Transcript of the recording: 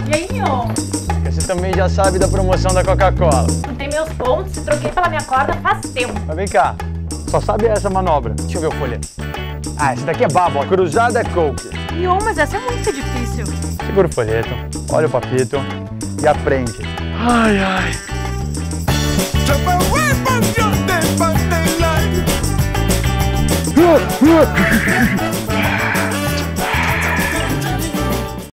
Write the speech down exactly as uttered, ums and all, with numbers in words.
E aí, Mion? Você também já sabe da promoção da Coca-Cola. Não tem meus pontos e troquei pela minha corda faz tempo. Mas vem cá, só sabe essa manobra. Deixa eu ver o folheto. Ah, essa daqui é baba, ó. Cruzada Coke. Mion, mas essa é muito difícil. Segura o folheto, olha o papito e aprende. Ai, ai. Uh, uh.